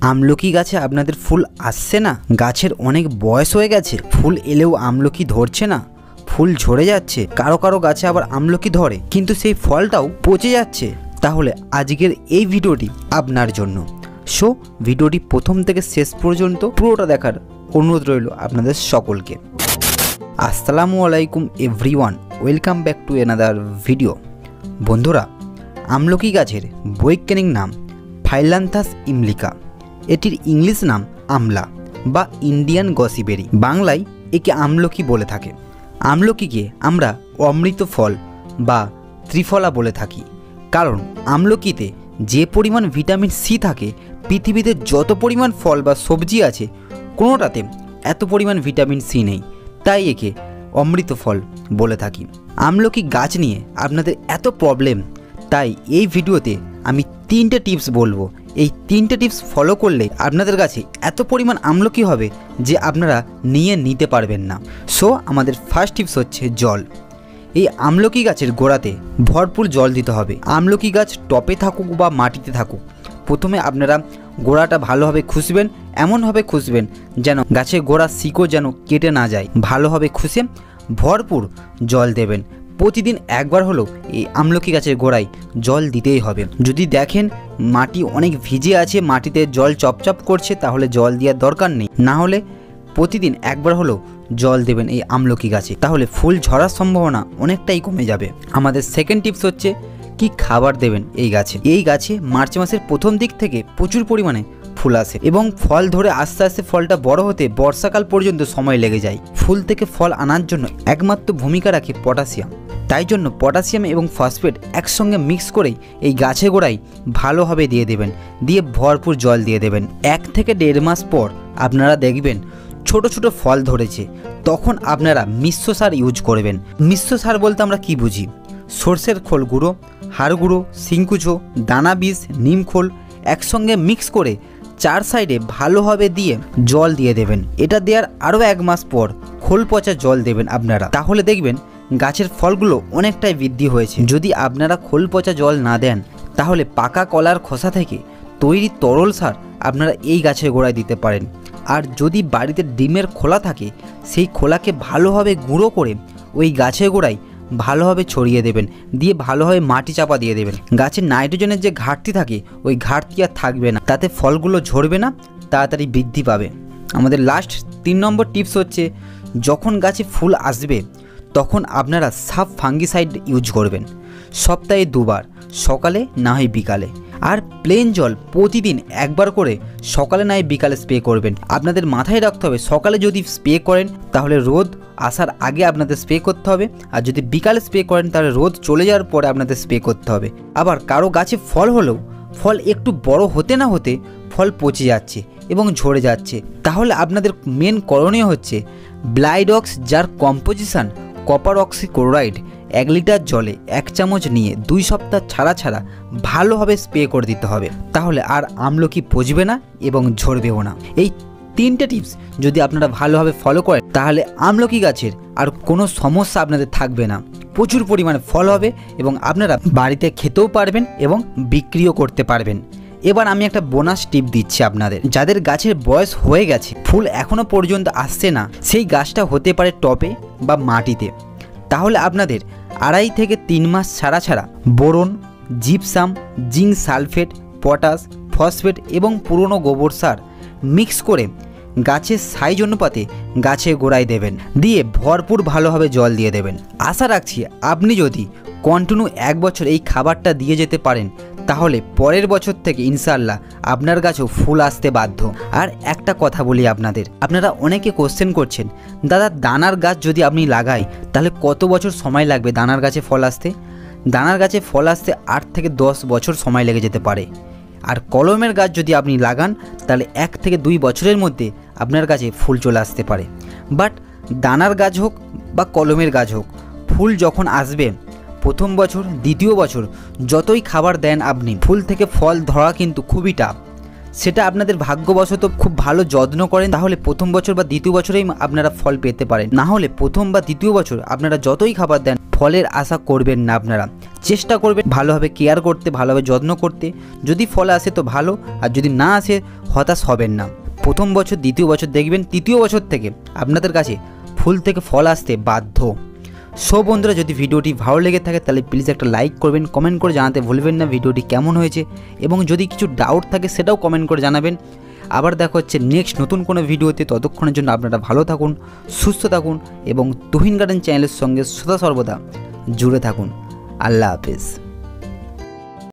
আমলকি গাছে আপনাদের ফুল আসছে না, গাছের অনেক বয়স হয়ে গেছে, ফুল এলেও আমলকি ধরছে না, ফুল ঝরে যাচ্ছে, কারো কারো গাছে আবার আমলকি ধরে কিন্তু সেই ফলটাও পচে যাচ্ছে, তাহলে আজকের এই ভিডিওটি আপনার জন্য। সো ভিডিওটি প্রথম থেকে শেষ পর্যন্ত পুরোটা দেখার অনুরোধ রইল আপনাদের সকলকে। আসসালামু আলাইকুম everyone, welcome back to another video. বন্ধুরা, আমলকি গাছের বৈজ্ঞানিক নাম ফাইলান্থাস ইমলিকা। এটির ইংলিশ নাম আমলা বা ইন্ডিয়ান গসিবেরি, বাংলায় একে আমলকি বলে থাকে। আমলকিকে আমরা অমৃত ফল বা ত্রিফলা বলে থাকি, কারণ আমলকিতে যে পরিমাণ ভিটামিন সি থাকে, পৃথিবীতে যত পরিমাণ ফল বা সবজি আছে কোনোটাতে এত পরিমাণ ভিটামিন সি নেই, তাই একে অমৃত ফল বলে থাকি। আমলকি গাছ নিয়ে আপনাদের এত প্রবলেম, তাই এই ভিডিওতে আমি 3টে টিপস বলবো। এই 3টে টিপস ফলো করলে আপনাদের কাছে এত পরিমাণ আমলকি হবে যে আপনারা নিতে পারবেন না। সো আমাদের ফার্স্ট টিপস হচ্ছে জল। এই আমলকি গাছের গোড়াতে ভরপুর জল দিতে হবে। আমলকি গাছ টপে থাকুক বা মাটিতে থাকুক, প্রথমে আপনারা গোড়াটা ভালোভাবে খুঁজবেন, এমনভাবে খুঁজবেন যেন গাছের গোড়া শিকড় যেন কেটে না যায়। ভালোভাবে খুঁজে ভরপুর জল দেবেন। প্রতিদিন একবার হলেও এই আমলকি গাছের গোড়ায় জল দিতেই হবে। যদি দেখেন মাটি অনেক ভিজে আছে, মাটিতে জল চপচপ করছে, তাহলে জল দেওয়ার দরকার নেই। না হলে প্রতিদিন একবার হলেও জল দেবেন এই আমলকি গাছে, তাহলে ফুল ঝরার সম্ভাবনা অনেকটাই কমে যাবে। আমাদের সেকেন্ড টিপস হচ্ছে কি খাবার দেবেন এই গাছে। এই গাছে মার্চ মাসের প্রথম দিক থেকে প্রচুর পরিমাণে ফুল আসে এবং ফল ধরে আস্তে আস্তে ফলটা বড় হতে বর্ষাকাল পর্যন্ত সময় লেগে যায়। ফুল থেকে ফল আনার জন্য একমাত্র ভূমিকা রাখে পটাশিয়াম। তাই জন্য পটাশিয়াম এবং ফসফেট একসঙ্গে মিক্স করেই এই গাছের গোড়ায় ভালোভাবে দিয়ে দেবেন, দিয়ে ভরপুর জল দিয়ে দেবেন। 1 থেকে 1.5 মাস পর আপনারা দেখবেন ছোট ছোট ফল ধরেছে, তখন আপনারা মিশ্র সার ইউজ করবেন। মিশ্র সার বলতে আমরা কি বুঝি? সর্ষের খোল গুঁড়ো, হাড় গুঁড়ো, শিংকুচো, দানা বীজ, নিম খোল একসঙ্গে মিক্স করে 4 সাইডে ভালোভাবে দিয়ে জল দিয়ে দেবেন। এটা দেওয়ার আরও 1 মাস পর খোল পচা জল দেবেন আপনারা, তাহলে দেখবেন গাছের ফলগুলো অনেকটাই বৃদ্ধি হয়েছে। যদি আপনারা খোল পচা জল না দেন, তাহলে পাকা কলার খোসা থেকে তৈরি তরল সার আপনারা এই গাছের গোড়ায় দিতে পারেন। আর যদি বাড়িতে ডিমের খোলা থাকে, সেই খোলাকে ভালোভাবে গুঁড়ো করে ওই গাছের গোড়ায় ভালোভাবে ছড়িয়ে দেবেন, দিয়ে ভালোভাবে মাটি চাপা দিয়ে দেবেন। গাছের নাইট্রোজেনের যে ঘাটতি থাকে, ওই ঘাটতি আর থাকবে না, তাতে ফলগুলো ঝরবে না, তাড়াতাড়ি বৃদ্ধি পাবে। আমাদের লাস্ট 3 নম্বর টিপস হচ্ছে যখন গাছে ফুল আসবে তখন আপনারা সাব ফাঙ্গিসাইড ইউজ করবেন। সপ্তাহে 2 বার, সকালে না হয় বিকালে। আর প্লেন জল প্রতিদিন একবার করে সকালে না হয় বিকালে স্প্রে করবেন। আপনাদের মাথায় রাখতে হবে, সকালে যদি স্প্রে করেন তাহলে রোদ আসার আগে আপনাদের স্প্রে করতে হবে, আর যদি বিকালে স্প্রে করেন তাহলে রোদ চলে যাওয়ার পরে আপনাদের স্প্রে করতে হবে। আবার কারো গাছে ফল হলেও ফল একটু বড় হতে না হতে ফল পচে যাচ্ছে এবং ঝরে যাচ্ছে, তাহলে আপনাদের মেন করণীয় হচ্ছে ব্লাইডক্স, যার কম্পোজিশন কপার অক্সিক্লোরাইড 1 লিটার জলে 1 চামচ নিয়ে 2 সপ্তাহ ছাড়া ছাড়া ভালোভাবে স্প্রে করে দিতে হবে, তাহলে আর আমলকি পচবে না এবং ঝরবেও না। এই 3টে টিপস যদি আপনারা ভালোভাবে ফলো করেন, তাহলে আমলকি গাছের আর কোনো সমস্যা আপনাদের থাকবে না। প্রচুর পরিমাণে ফল হবে এবং আপনারা বাড়িতে খেতেও পারবেন এবং বিক্রিও করতে পারবেন। এবার আমি একটা বোনাস টিপ দিচ্ছি আপনাদের, যাদের গাছের বয়স হয়ে গেছে, ফুল এখনও পর্যন্ত আসছে না, সেই গাছটা হতে পারে টবে বা মাটিতে, তাহলে আপনাদের 2.5 থেকে 3 মাস ছাড়া ছাড়া boron, gypsum, zinc sulphate, potash, phosphate এবং পুরনো গোবর সার মিক্স করে গাছের সাইজ অনুপাতে গাছের গোড়ায় দেবেন, দিয়ে ভরপুর ভালোভাবে জল দিয়ে দেবেন। আশা রাখছি আপনি যদি কন্টিনিউ 1 বছর এই খাবারটা দিয়ে যেতে পারেন, তাহলে পরের বছর থেকে ইনশাআল্লাহ আপনার গাছেও ফুল আসতে বাধ্য। আর একটা কথা বলি আপনারা অনেকে কোশ্চেন করছেন, দাদা দানার গাছ যদি আপনি লাগাই তাহলে কত বছর সময় লাগবে দানার গাছে ফল আসতে? দানার গাছে ফল আসতে 8 থেকে 10 বছর সময় লেগে যেতে পারে। আর কলমের গাছ যদি আপনি লাগান তাহলে 1 থেকে 2 বছরের মধ্যে আপনার কাছে ফুল চলে আসতে পারে। বাট দানার গাছ হোক বা কলমের গাছ হোক, ফুল যখন আসবে প্রথম বছর, দ্বিতীয় বছর যতই খাবার দেন আপনি, ফুল থেকে ফল ধরা কিন্তু খুবই টাফ। সেটা আপনাদের ভাগ্যবশত খুব ভালো যত্ন করেন, তাহলে প্রথম বছর বা দ্বিতীয় বছরেই আপনারা ফল পেতে পারেন। না হলে প্রথম বা দ্বিতীয় বছর আপনারা যতই খাবার দেন ফলের আশা করবেন না। আপনারা চেষ্টা করবেন ভালোভাবে কেয়ার করতে, ভালোভাবে যত্ন করতে। যদি ফল আসে তো ভালো, আর যদি না আসে হতাশ হবেন না। প্রথম বছর, দ্বিতীয় বছর দেখবেন তৃতীয় বছর থেকে আপনাদের কাছে ফুল থেকে ফল আসতে বাধ্য। সো বন্ধুরা, যদি ভিডিওটি ভালো লেগে থাকে তাহলে প্লিজ একটা লাইক করবেন, কমেন্ট করে জানাতে ভুলবেন না ভিডিওটি কেমন হয়েছে, এবং যদি কিছু ডাউট থাকে সেটাও কমেন্ট করে জানাবেন। আবার দেখা হচ্ছে নেক্সট নতুন কোনো ভিডিওতে। ততক্ষণের জন্য আপনারা ভালো থাকুন, সুস্থ থাকুন এবং তুহিন গার্ডেন চ্যানেলের সঙ্গে সদা সর্বদা জুড়ে থাকুন। আল্লাহ হাফেজ।